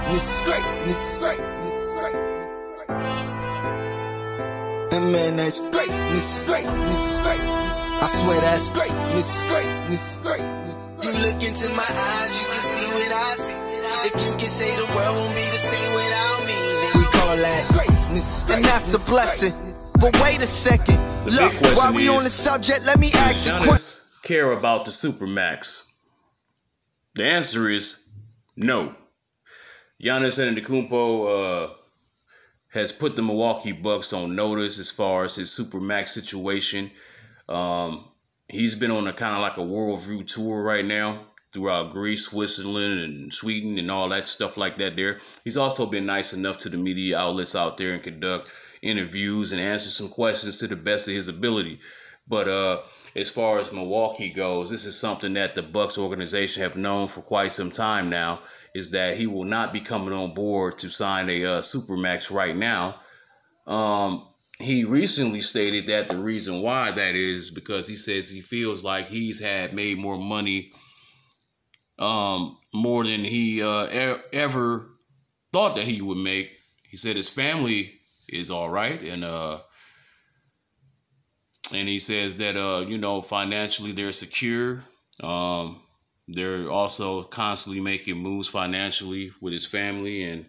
greatness, greatness, greatness, greatness. And man, that's greatness, greatness, greatness. I swear that's greatness, greatness, greatness. You look into my eyes, you can see what I see. If you can say the world won't be the same without me, then we call that greatness, and that's a blessing. But wait a second, look, while we on the subject, let me ask you a question. Care about the supermax? The answer is no. Giannis Antetokounmpo has put the Milwaukee Bucks on notice as far as his supermax situation. He's been on a kind of like a worldview tour right now throughout Greece, Switzerland, and Sweden, and all that stuff like that there. He's also been nice enough to the media outlets out there and conduct interviews and answer some questions to the best of his ability. But as far as Milwaukee goes, this is something that the Bucks organization have known for quite some time now, is that he will not be coming on board to sign a supermax right now. He recently stated that the reason why that is because he says he feels like he's had made more money more than he ever thought that he would make. He said his family is all right, and he says that financially they're secure. They're also constantly making moves financially with his family, and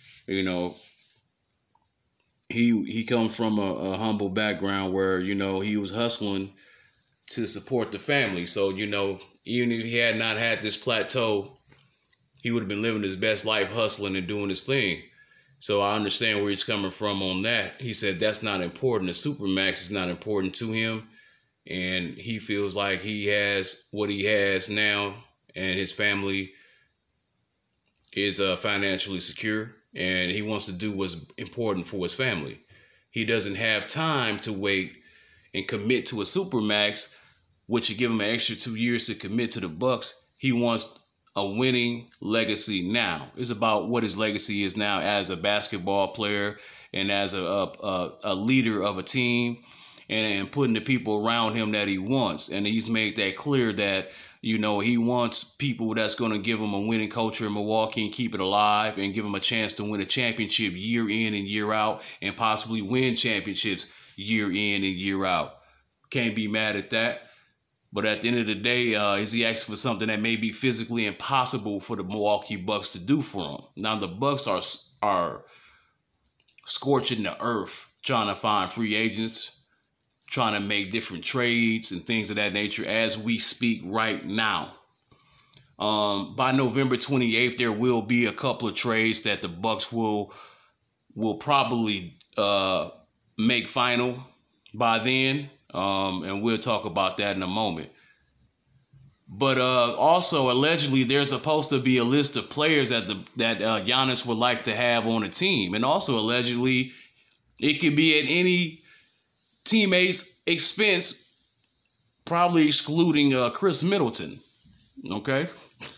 he comes from a humble background where he was hustling to support the family. So even if he had not had this plateau, he would have been living his best life hustling and doing his thing. So I understand where he's coming from on that. He said that's not important. The supermax is not important to him, and he feels like he has what he has now, and his family is financially secure, and he wants to do what's important for his family. He doesn't have time to wait and commit to a supermax, which would give him an extra 2 years to commit to the Bucks. He wants a winning legacy now. It's about what his legacy is now as a basketball player and as a leader of a team, and putting the people around him that he wants. And he's made that clear that he wants people that's going to give him a winning culture in Milwaukee and keep it alive and give him a chance to win a championship year in and year out, and possibly win championships year in and year out. Can't be mad at that. But at the end of the day, is he asking for something that may be physically impossible for the Milwaukee Bucks to do for him? Now, the Bucks are scorching the earth, trying to find free agents, trying to make different trades and things of that nature as we speak right now. By November 28th, there will be a couple of trades that the Bucks will probably make final by then. And we'll talk about that in a moment. But also, allegedly, there's supposed to be a list of players that Giannis would like to have on a team. And also, allegedly, it could be at any teammate's expense, probably excluding Chris Middleton. Okay?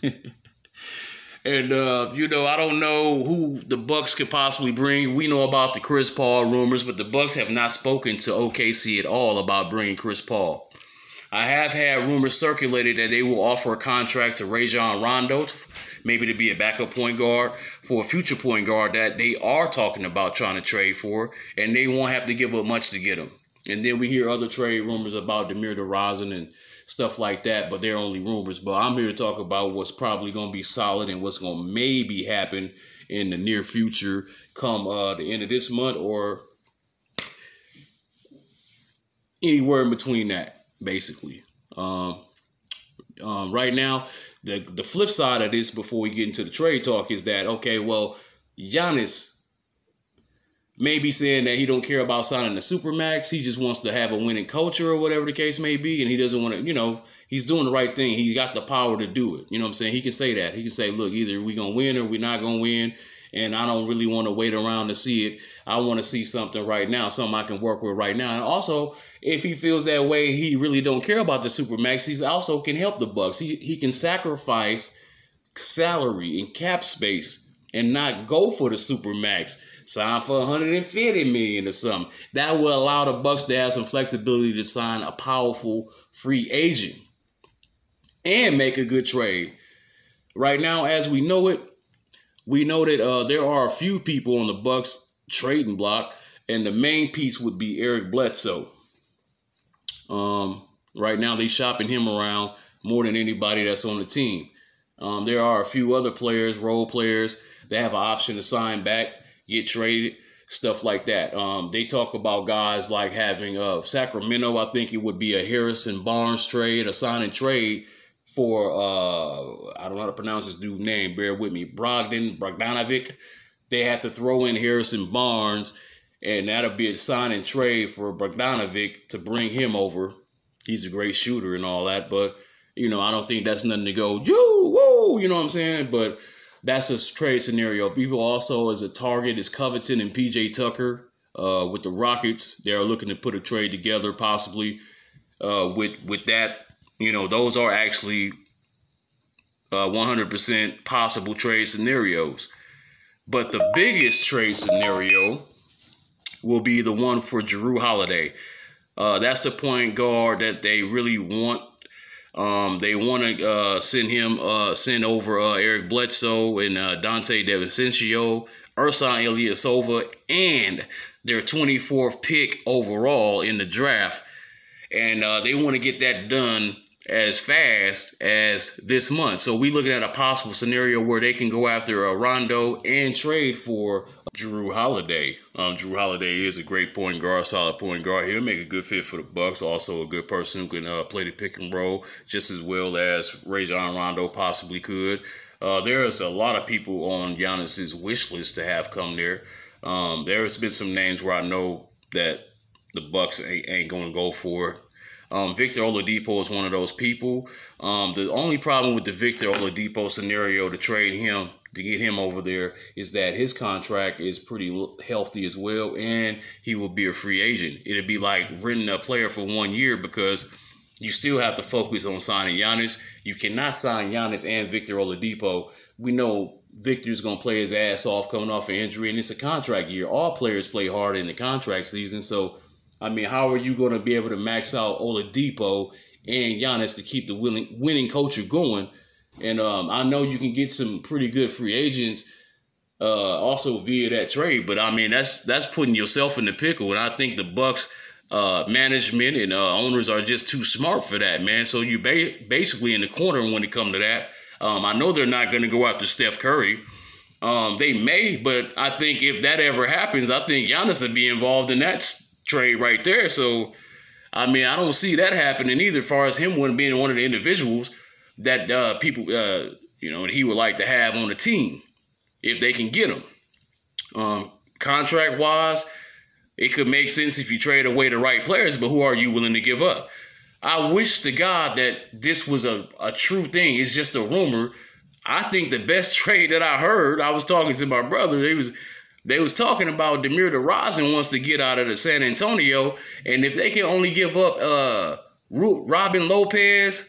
And, I don't know who the Bucks could possibly bring. We know about the Chris Paul rumors, but the Bucks have not spoken to OKC at all about bringing Chris Paul. I have had rumors circulated that they will offer a contract to Rajon Rondo, maybe to be a backup point guard for a future point guard that they are talking about trying to trade for, and they won't have to give up much to get him. And then we hear other trade rumors about DeMar DeRozan and stuff like that, but they're only rumors. But I'm here to talk about what's probably going to be solid and what's going to maybe happen in the near future come the end of this month or anywhere in between that, basically. Right now, the flip side of this before we get into the trade talk is that, okay, well, Giannis may be saying that he don't care about signing the supermax. He just wants to have a winning culture or whatever the case may be. And he doesn't want to, he's doing the right thing. He got the power to do it. You know what I'm saying? He can say that. He can say, look, either we're going to win or we're not going to win. And I don't really want to wait around to see it. I want to see something right now, something I can work with right now. And also, if he feels that way, he really don't care about the supermax. He also can help the Bucks. He can sacrifice salary and cap space and not go for the supermax. Sign for $150 million or something. That will allow the Bucks to have some flexibility to sign a powerful free agent and make a good trade. Right now, as we know it, we know that there are a few people on the Bucks trading block, and the main piece would be Eric Bledsoe. Right now, they shopping him around more than anybody that's on the team. There are a few other players, role players, that have an option to sign back, get traded, stuff like that. They talk about guys like having Sacramento. I think it would be a Harrison Barnes trade, a sign and trade for I don't know how to pronounce this dude's name. Bear with me, Bogdanovic. They have to throw in Harrison Barnes, and that'll be a sign and trade for Bogdanovic to bring him over. He's a great shooter and all that, but I don't think that's nothing to go, whoa, you know what I'm saying? But that's a trade scenario. People also, as a target, is Covington and PJ Tucker with the Rockets. They're looking to put a trade together, possibly with that. Those are actually 100% possible trade scenarios. But the biggest trade scenario will be the one for Jrue Holiday. That's the point guard that they really want. They want to send over Eric Bledsoe and Dante DiVincenzo, Ersan Ilyasova, and their 24th pick overall in the draft. And they want to get that done as fast as this month. So we looking at a possible scenario where they can go after Rondo and trade for Jrue Holiday. Jrue Holiday is a great point guard, solid point guard. He'll make a good fit for the Bucks. Also a good person who can play the pick and roll just as well as Rajon Rondo possibly could. There's a lot of people on Giannis's wish list to have come there. There's been some names where I know that the Bucks ain't going to go for. Victor Oladipo is one of those people. The only problem with the Victor Oladipo scenario to trade him, to get him over there, is that his contract is pretty healthy as well, and he will be a free agent. It'd be like renting a player for 1 year because you still have to focus on signing Giannis. You cannot sign Giannis and Victor Oladipo. We know Victor's going to play his ass off coming off an injury, and it's a contract year. All players play hard in the contract season, so how are you going to be able to max out Oladipo and Giannis to keep the winning culture going? And I know you can get some pretty good free agents also via that trade, but that's putting yourself in the pickle. And I think the Bucks management and owners are just too smart for that, man. So you're basically in the corner when it comes to that. I know they're not going to go after Steph Curry. They may, but I think if that ever happens, I think Giannis would be involved in that trade right there. So, I don't see that happening either, as far as him being one of the individuals that people, he would like to have on the team if they can get him. Contract-wise, it could make sense if you trade away the right players, but who are you willing to give up? I wish to God that this was a true thing. It's just a rumor. I think the best trade that I heard, I was talking to my brother, they was talking about DeMar DeRozan wants to get out of the San Antonio, and if they can only give up Robin Lopez,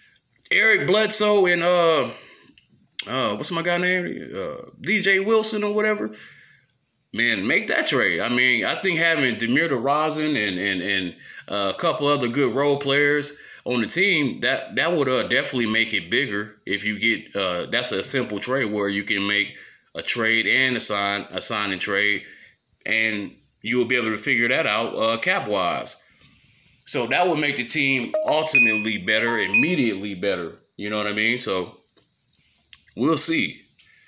Eric Bledsoe, and what's my guy name? DJ Wilson or whatever. Man, make that trade. I think having DeMar DeRozan and a couple other good role players on the team, that would definitely make it bigger if you get that's a simple trade where you can make a trade and a sign and trade, and you will be able to figure that out cap-wise. So that would make the team ultimately better, immediately better. You know what I mean? So we'll see.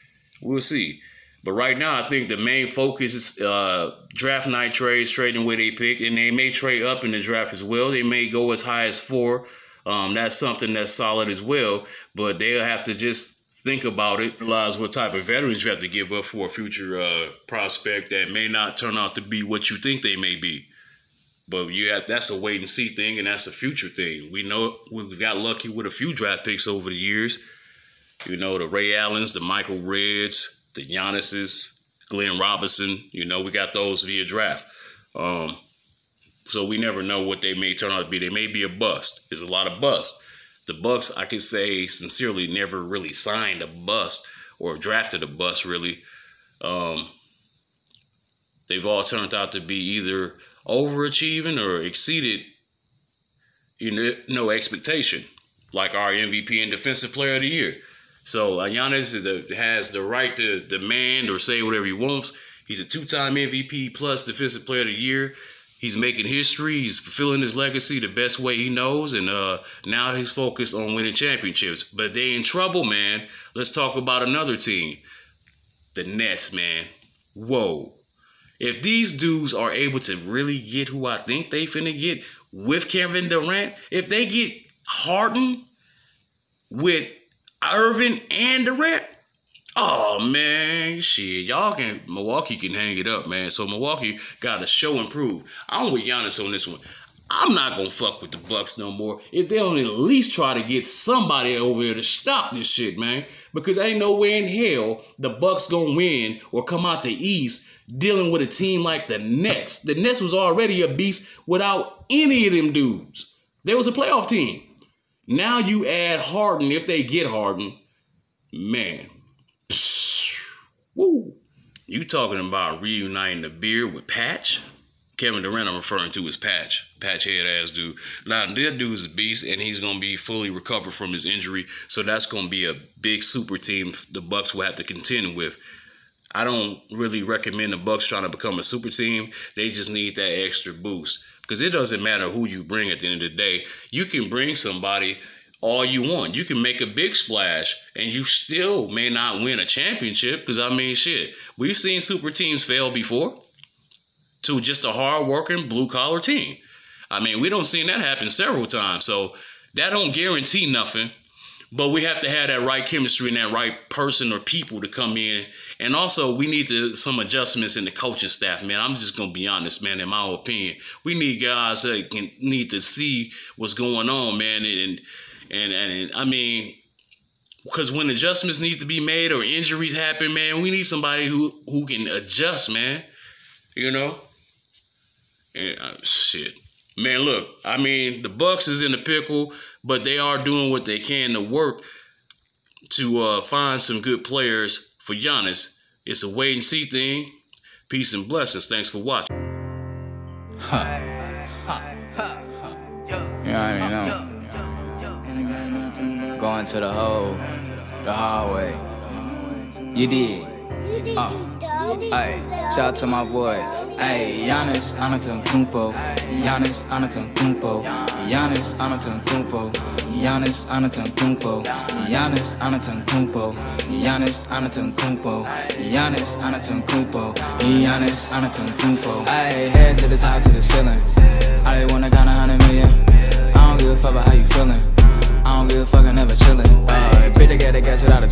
But right now, I think the main focus is draft night trades, trading where they pick, and they may trade up in the draft as well. They may go as high as 4. That's something that's solid as well, but they'll have to just think about it, realize what type of veterans you have to give up for a future prospect that may not turn out to be what you think they may be. But that's a wait and see thing, and that's a future thing. We know we've got lucky with a few draft picks over the years. The Ray Allens, the Michael Reds, the Giannis's, Glenn Robinson. We got those via draft. So we never know what they may turn out to be. They may be a bust. There's a lot of busts. The Bucks, I could say sincerely, never really signed a bust or drafted a bust, really. They've all turned out to be either overachieving or exceeded no expectation, like our MVP and Defensive Player of the Year. So Giannis has the right to demand or say whatever he wants. He's a 2-time MVP plus Defensive Player of the Year. He's making history. He's fulfilling his legacy the best way he knows. And now he's focused on winning championships. But they in trouble, man. Let's talk about another team. The Nets, man. Whoa. If these dudes are able to really get who I think they finna get with Kevin Durant, if they get Harden with Irving and Durant, oh, man, shit. Milwaukee can hang it up, man. So Milwaukee got to show and prove. I'm with Giannis on this one. I'm not going to fuck with the Bucks no more if they don't at least try to get somebody over here to stop this shit, man. Because ain't no way in hell the Bucks going to win or come out the East dealing with a team like the Nets. The Nets was already a beast without any of them dudes. They was a playoff team. Now you add Harden, if they get Harden, man. Woo. You talking about reuniting the beard with Patch? Kevin Durant I'm referring to as Patch. Patch head ass dude. Now, that dude's a beast, and he's going to be fully recovered from his injury. So that's going to be a big super team the Bucks will have to contend with. I don't really recommend the Bucks trying to become a super team. They just need that extra boost. Because it doesn't matter who you bring at the end of the day. You can bring somebody all you want. You can make a big splash and you still may not win a championship. Because, I mean, shit, we've seen super teams fail before to just a hard-working blue-collar team. I mean, we don't see that happen several times. So that don't guarantee nothing. But we have to have that right chemistry and that right person or people to come in. And also, we need some adjustments in the coaching staff, man. I'm just going to be honest, man, in my opinion. We need guys that need to see what's going on, man. And I mean, because when adjustments need to be made or injuries happen, man, we need somebody who can adjust, man. You know? And, shit. Man, look, I mean, the Bucks is in the pickle, but they are doing what they can to work to find some good players for Giannis. It's a wait and see thing. Peace and blessings. Thanks for watching. You already know. Going to the hallway. You did. Hey, shout out to my boy. Hey, Giannis Antetokounmpo. Giannis Antetokounmpo. Giannis Antetokounmpo. Giannis Antetokounmpo. Giannis Antetokounmpo. Giannis Antetokounmpo. Giannis Antetokounmpo. Giannis Antetokounmpo. Hey, head to the top, to the ceiling. I wanna count 100 million. I don't give a fuck about how you feeling. I don't give a fuck, I'm never chillin'. Hey, pretty together, catch it out of